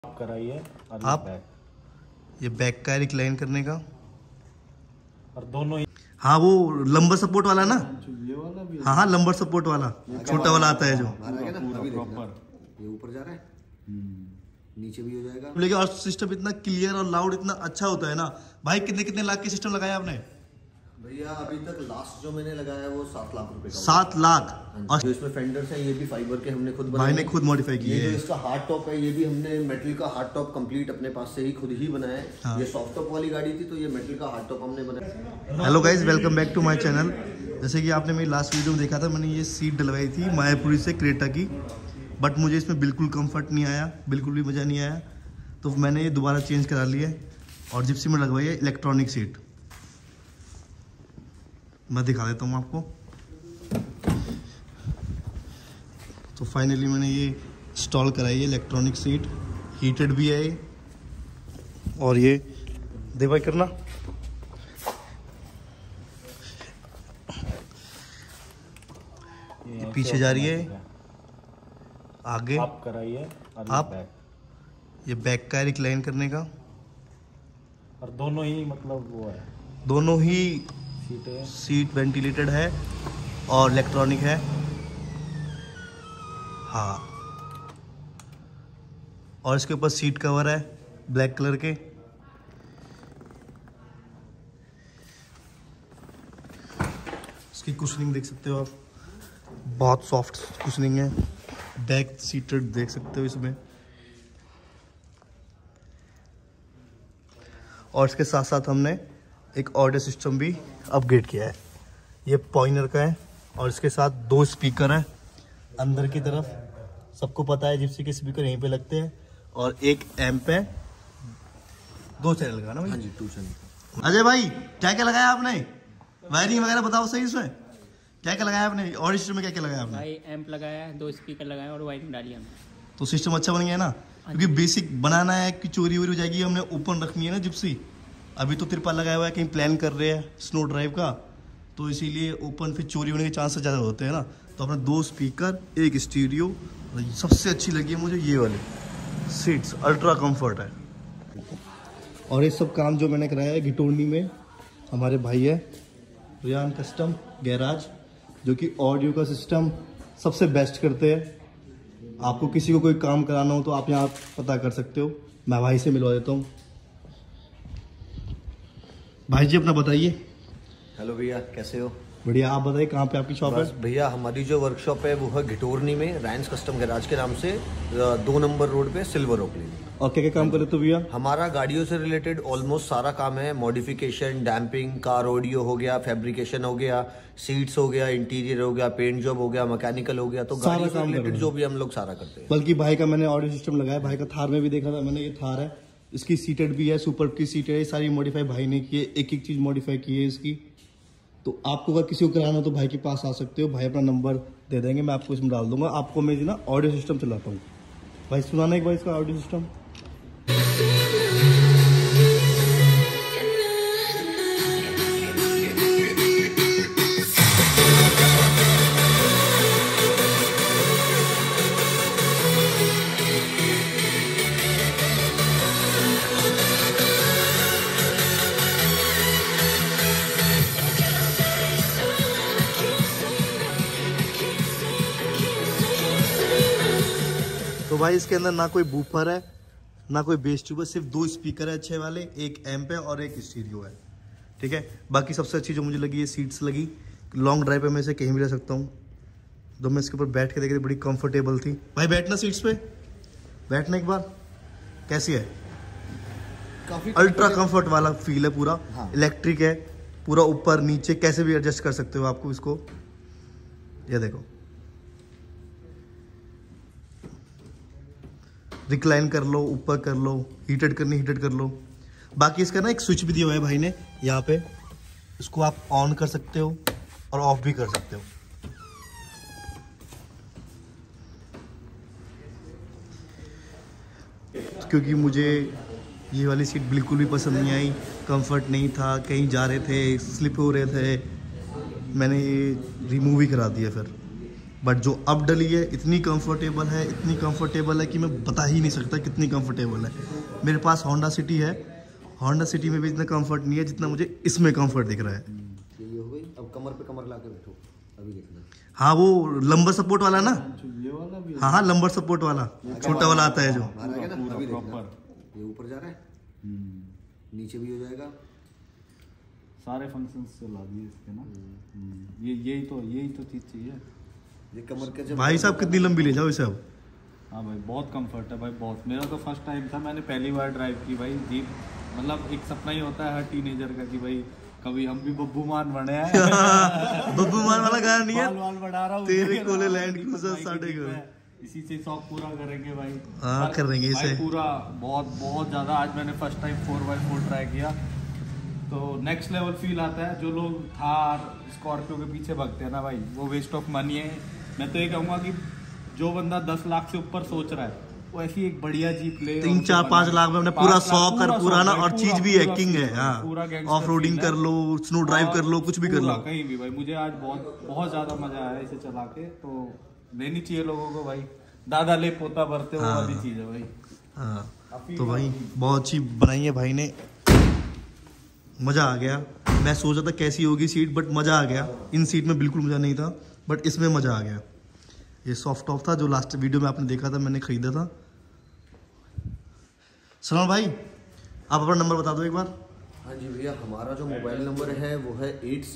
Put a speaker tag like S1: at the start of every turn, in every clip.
S1: कराइए और
S2: आप ये बैक का रिक्लाइन करने का
S1: और दोनों ही।
S2: हाँ वो लंबर सपोर्ट वाला ना,
S1: ये वाला भी
S2: हाँ लंबर सपोर्ट वाला छोटा वाला आता है जो
S1: प्रॉपर
S3: ये ऊपर जा रहा है, नीचे भी हो जाएगा।
S2: लेकिन और सिस्टम इतना क्लियर और लाउड इतना अच्छा होता है ना भाई। कितने कितने लाख के सिस्टम लगाया आपने?
S3: भैया अभी तक लास्ट जो मैंने लगाया वो 7 लाख रुपए का।
S2: 7 लाख।
S3: और जो इसमें फेंडर्स है ये भी फाइबर के हमने खुद
S2: भाई ने खुद मॉडिफाई किए
S3: ये जो
S2: हैं।
S3: इसका हार्ड टॉप है ये भी हमने मेटल का हार्ड टॉप कंप्लीट अपने पास से ही खुद ही बनाया है।
S2: हाँ।
S3: ये सॉफ्ट टॉप वाली गाड़ी थी तो ये मेटल का हार्ड टॉप हमने बनाया।
S2: Hello guys, welcome back to my channel. जैसे कि आपने मेरी लास्ट वीडियो में देखा था, मैंने ये सीट डलवाई थी मायापुरी से क्रेटा की, बट मुझे इसमें बिल्कुल कंफर्ट नहीं आया, बिल्कुल भी मज़ा नहीं आया। तो मैंने ये दोबारा चेंज करा लिया है और जिप्सी में लगवाई है इलेक्ट्रॉनिक सीट। मैं दिखा देता हूँ आपको। तो फाइनली मैंने ये इंस्टॉल कराई है इलेक्ट्रॉनिक सीट, हीटेड भी है ये। और ये दे भाई करना,
S1: ये
S2: पीछे जा रही है, आगे
S1: आप कराइए और
S2: आप ये बैक का रिक्लाइन करने का।
S1: और दोनों ही मतलब वो है,
S2: दोनों ही
S1: सीटें
S2: सीट वेंटिलेटेड है और इलेक्ट्रॉनिक है। हाँ, और इसके ऊपर सीट कवर है ब्लैक कलर के। इसकी कुशनिंग देख सकते हो आप, बहुत सॉफ्ट कुशनिंग है। बैक सीटेड देख सकते हो इसमें। और इसके साथ साथ हमने एक ऑडियो सिस्टम भी अपग्रेड किया है। ये पॉइंटर का है और इसके साथ 2 स्पीकर हैं अंदर की तरफ। सबको पता है जिप्सी के स्पीकर यहीं पे लगते हैं। और एक एम्प है, 2 चैनल का ना भाई।
S3: हाँ जी, 2 चैनल।
S2: अजय भाई क्या क्या लगाया आपने? वायरिंग वगैरह बताओ सही, इसमें क्या क्या लगाया आपने? ऑडियो सिस्टम में क्या क्या लगाया आपने?
S4: भाई एम्प लगाया है, 2 स्पीकर लगाए और वायरिंग डाली हमने।
S2: तो सिस्टम अच्छा बन गया ना, क्योंकि बेसिक बनाना है कि चोरी वोरी हो जाएगी। हमने ओपन रखनी है ना जिप्सी। अभी तो तिरपाल लगाया हुआ है, कहीं प्लान कर रहे हैं स्नो ड्राइव का, तो इसीलिए ओपन फिर चोरी होने के चांसेस ज़्यादा होते हैं ना। तो अपने 2 स्पीकर, एक स्टीरियो, और सबसे अच्छी लगी है मुझे ये वाली सीट्स, अल्ट्रा कंफर्ट है। और ये सब काम जो मैंने कराया है घिटोनी में, हमारे भाई है रियान कस्टम गैराज, जो कि ऑडियो का सिस्टम सबसे बेस्ट करते हैं। आपको किसी को कोई काम कराना हो तो आप यहाँ पता कर सकते हो, मैं भाई से मिलवा देता हूँ। भाई जी अपना बताइए।
S3: हेलो भैया, कैसे हो?
S2: बढ़िया, आप बताइए कहाँ पे आपकी शॉप है?
S3: बस भैया हमारी जो वर्कशॉप है वो है घिटोरनी में, रायंस कस्टम गैराज के नाम से, 2 नंबर रोड पे, सिल्वर ओक लेन।
S2: और क्या क्या काम करे तो भैया?
S3: हमारा गाड़ियों से रिलेटेड ऑलमोस्ट सारा काम है। मॉडिफिकेशन, डैम्पिंग, कार ऑडियो हो गया, फैब्रिकेशन हो गया, सीट्स हो गया, इंटीरियर हो गया, पेंट जॉब हो गया, मैकेनिकल हो गया। तो
S2: सारा
S3: गाड़ियों से
S2: काम
S3: रिलेटेड
S2: कर रहे
S3: जो भी हम लोग सारा करते हैं।
S2: बल्कि भाई का मैंने ऑडियो सिस्टम लगाया, भाई का थार में भी देखा था मैंने, ये थार है, इसकी सीटेड भी है, सुपर की सीट है, ये सारी मॉडिफाई भाई ने की है, एक एक चीज मॉडिफाई की है इसकी। तो आपको अगर किसी को कराना हो तो भाई के पास आ सकते हो। भाई अपना नंबर दे देंगे, मैं आपको इसमें डाल दूंगा। आपको मैं ना ऑडियो सिस्टम चलाता हूँ। भाई सुनाना एक बार इसका ऑडियो सिस्टम। तो भाई इसके अंदर ना कोई बूफर है, ना कोई बेस ट्यूब है, सिर्फ 2 स्पीकर है अच्छे वाले, एक एम्प है और एक स्टीरियो है। ठीक है, बाकी सबसे अच्छी जो मुझे लगी ये सीट्स लगी। लॉन्ग ड्राइव पे मैं इसे कहीं भी रह सकता हूँ। तो मैं इसके ऊपर बैठ के देख रही, बड़ी कंफर्टेबल थी। भाई बैठना सीट्स पे, बैठना एक बार, कैसी है?
S3: काफी
S2: अल्ट्रा कंफर्ट वाला फील है पूरा।
S3: हाँ।
S2: इलेक्ट्रिक है पूरा, ऊपर नीचे कैसे भी एडजस्ट कर सकते हो आपको इसको। ये देखो, रिक्लाइन कर लो, ऊपर कर लो, हीटेड करनी हीटेड कर लो। बाकी इसका ना एक स्विच भी दिया हुआ है भाई ने यहाँ पे, इसको आप ऑन कर सकते हो और ऑफ भी कर सकते हो। क्योंकि मुझे ये वाली सीट बिल्कुल भी पसंद नहीं आई, कंफर्ट नहीं था, कहीं जा रहे थे स्लिप हो रहे थे, मैंने ये रिमूव ही करा दिया फिर। बट जो अब डली है इतनी कंफर्टेबल है कि मैं बता ही नहीं सकता कितनी कंफर्टेबल है। मेरे पास होंडा सिटी है, होंडा सिटी में भी इतना कंफर्ट नहीं है जितना मुझे इसमें कंफर्ट दिख रहा है।
S3: ये हो गई, अब कमर पे कमर लाके बैठो, अभी देखना।
S2: हाँ वो लंबर सपोर्ट वाला ना,
S1: ये वाला भी
S2: हाँ लंबर सपोर्ट वाला छोटा वाला आता है जो,
S3: अभी देखना, ये ऊपर जा रहा है, नीचे भी हो जाएगा,
S1: सारे फंक्शंस चला दिए इसके ना। यही तो चीज चाहिए।
S3: ये कमर के जब
S2: भाई साहब कितनी लंबी ले जाओ इसे अब।
S1: हाँ भाई बहुत कंफर्ट है भाई, बहुत। मेरा तो फर्स्ट टाइम था, मैंने पहली बार ड्राइव की भाई जीप। मतलब एक सपना ही होता है हर टीनेजर का कि भाई कभी हम भी बब्बू मान बने हैं।
S2: बब्बू मान वाला गाना नहीं है,
S1: बाल बढ़ा रहा हूँ
S2: तेरे कोले लैंड क्रूजर साढ़े को,
S1: इसी से शौक पूरा करेंगे भाई।
S2: हाँ करेंगे इसे
S1: पूरा बहुत ज्यादा। आज मैंने फर्स्ट टाइम 4x4 ट्राई किया तो नेक्स्ट लेवल फील आता है। जो लोग थार स्कॉर्पियो के पीछे भागते हैं ना भाई, वो वेस्ट ऑफ मनी है। मैं तो ये कहूँगा कि जो बंदा 10 लाख से ऊपर सोच रहा है वो ऐसी एक बढ़िया जीप ले,
S2: 3-4-5 लाख में अपने पूरा शौक कर पूरा ना, और चीज भी हैकिंग है। हाँ ऑफ रोडिंग कर लो, स्नो ड्राइव कर लो, कुछ भी कर लो
S1: कहीं भी भाई। मुझे आज बहुत ज्यादा मजा आया इसे चला के। तो लेनी चाहिए लोगों को भाई, दादा ले पोता भरते वो वाली चीज है भाई।
S2: हाँ तो भाई बहुत अच्छी बनाई है भाई ने, मजा आ गया। मैं सोचा था कैसी होगी सीट, बट मजा आ गया। इन सीट में बिल्कुल मजा नहीं था, बट इसमें मजा आ गया। ये सॉफ्ट टॉप था जो लास्ट वीडियो में आपने देखा था, मैंने खरीदा था। सलमान भाई आप अपना नंबर बता दो एक बार।
S3: हाँ जी भैया, हमारा जो मोबाइल नंबर है वो है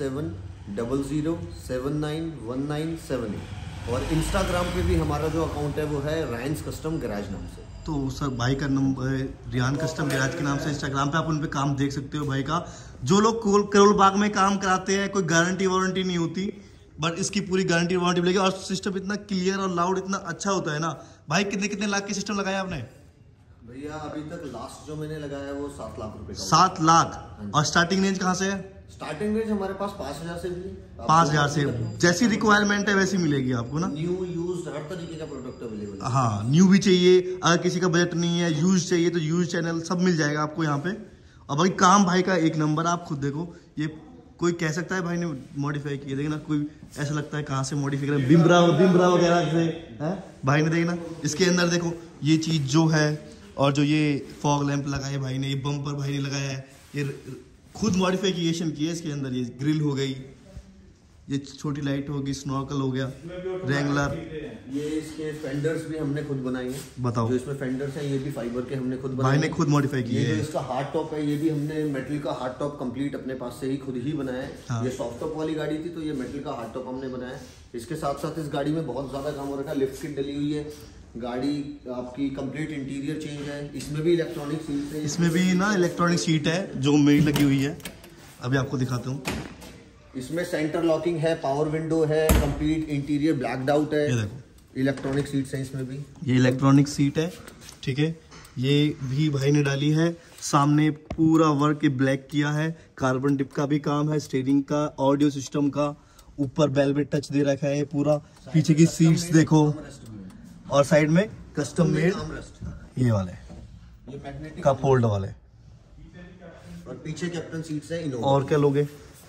S3: 8700191978 और इंस्टाग्राम पे भी हमारा जो अकाउंट है वो है रायंस कस्टम गैराज नाम से।
S2: तो सर भाई का नंबर रियान कस्टम गैराज के नाम से इंस्टाग्राम पे आप उन पे काम देख सकते हो भाई का। जो लोग करोल बाग में काम कराते हैं, कोई गारंटी वारंटी नहीं होती, बट इसकी पूरी गारंटी वारंटी मिलेगी। और सिस्टम इतना क्लियर और लाउड इतना अच्छा होता है ना भाई। कितने लाख के सिस्टम लगाया आपने
S3: भैया? अभी तक लास्ट जो मैंने लगाया है वो 7 लाख रुपए का।
S2: 7 लाख। और स्टार्टिंग रेंज कहाँ से है?
S3: स्टार्टिंग रेंज हमारे पास 5,000 से भी।
S2: 5,000 से जैसी रिक्वायरमेंट है वैसी मिलेगी आपको ना।
S3: न्यू यूज हर तरीके का प्रोडक्ट अवेलेबल है।
S2: हाँ न्यू भी चाहिए, अगर किसी का बजट नहीं है, यूज चाहिए तो यूज चैनल सब मिल जाएगा आपको यहाँ पे। और भाई काम भाई का एक नंबर, आप खुद देखो। ये कोई कह सकता है भाई ने मॉडिफाई किया, देखना कोई ऐसा लगता है कहाँ से मॉडिफाई करा, बिम्ब्रा वगैरह से है भाई ने। देखना इसके अंदर देखो ये चीज जो है, और जो ये फॉग लैंप लगाया है भाई ने, ये बम्पर भाई ने लगाया है, ये खुद मॉडिफिकेशन की है इसके अंदर। ये ग्रिल हो गई, ये छोटी लाइट होगी, स्नॉर्कल हो गया, रेंगलर।
S3: ये इसके फेंडर्स भी हमने खुद बनाए हैं।
S2: बताओ।
S3: जो इसमें फेंडर्स हैं ये भी फाइबर के हमने खुद बनाए
S2: भाई ने खुद मॉडिफाई किए
S3: ये
S2: हैं।
S3: जो इसका हार्ड टॉप है ये भी हमने मेटल का हार्ड टॉप कंप्लीट अपने पास से ही खुद ही बनाया है।
S2: हाँ।
S3: ये सॉफ्ट टॉप वाली गाड़ी थी तो ये मेटल का हार्ड टॉप हमने बनाया है। इसके साथ साथ इस गाड़ी में बहुत ज्यादा काम हो रखा है। लिफ्ट किट डली हुई है, गाड़ी आपकी कंप्लीट इंटीरियर चेंज है। इसमें भी इलेक्ट्रॉनिक सीट है,
S2: इसमें भी ना इलेक्ट्रॉनिक सीट है जो मेरी लगी हुई है। अभी आपको दिखाता हूँ।
S3: इसमें सेंटर लॉकिंग है, पावर विंडो है, कंप्लीट इंटीरियर ब्लैक्ड आउट है।
S2: ये देखो
S3: इलेक्ट्रॉनिक सीट्स हैं इसमें भी।
S2: ये इलेक्ट्रॉनिक सीट है, ठीक है। ये भी भाई ने डाली है। सामने पूरा वर्क ब्लैक किया है, कार्बन टिप का भी काम है, स्टीयरिंग का, ऑडियो सिस्टम का, ऊपर वेलवेट टच दे रखा है पूरा। पीछे की सीट्स देखो, और साइड में कस्टम मेड ये वाले
S3: ये मैग्नेटिक
S2: कप होल्डर वाले,
S3: और पीछे कैप्टन सीट्स है इनोवा।
S2: और क्या लोगे।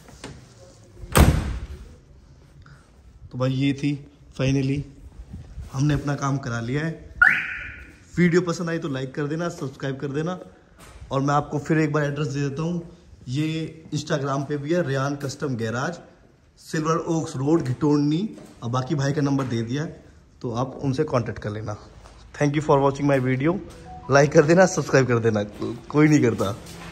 S2: तो भाई ये थी फाइनली, हमने अपना काम करा लिया है। वीडियो पसंद आई तो लाइक कर देना, सब्सक्राइब कर देना। और मैं आपको फिर एक बार एड्रेस दे देता हूँ। ये इंस्टाग्राम पे भी है, Riyan custom garage, silver oaks road, घिटोड़नी। और बाकी भाई का नंबर दे दिया, तो आप उनसे कांटेक्ट कर लेना। Thank you for watching my video. Like कर देना, सब्सक्राइब कर देना, कोई नहीं करता।